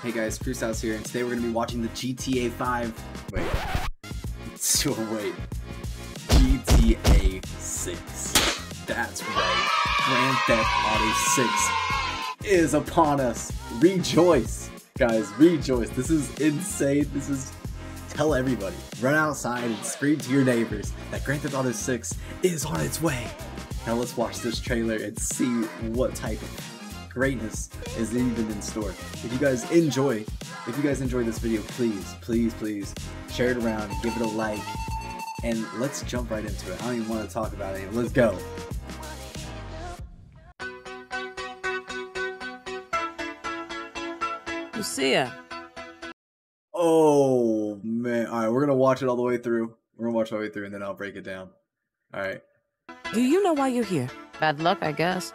Hey guys, Cruise House here, and today we're going to be watching the GTA 5. Wait. GTA 6. That's right. Grand Theft Auto 6 is upon us. Rejoice, guys, rejoice. This is insane. This is... Tell everybody. Run outside and scream to your neighbors that Grand Theft Auto 6 is on its way. Now let's watch this trailer and see what type of greatness is even in store. If you guys enjoy this video, please share it around, give it a like, and let's jump right into it. I don't even want to talk about it. Let's go. Lucia. Oh man. Alright, we're gonna watch it all the way through. And then I'll break it down. Alright. Do you know why you're here? Bad luck, I guess.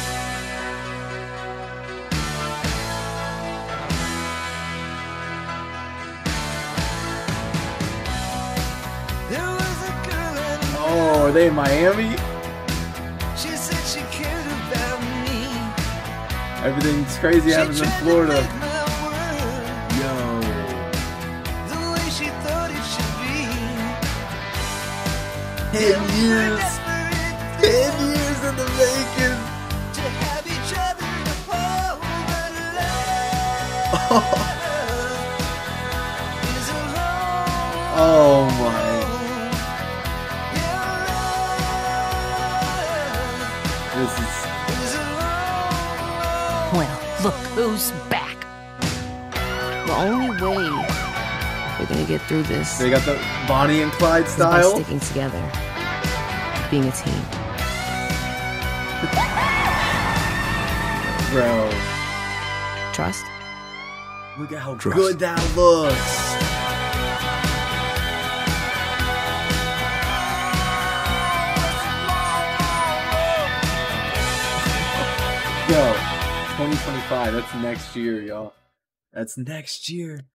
Oh, are they in Miami? She said she cared about me. Everything's crazy happens in Florida. Yo. The way she thought it should be. 10 years. 10 years in the making. To have each other to hold and love is a long, Oh my. This is... Well, look who's back. The only way we're gonna get through this They got the Bonnie and Clyde is by style. sticking together, being a team. Bro, Trust? look at how good that looks. Yo, 2025, that's next year, y'all. That's next year.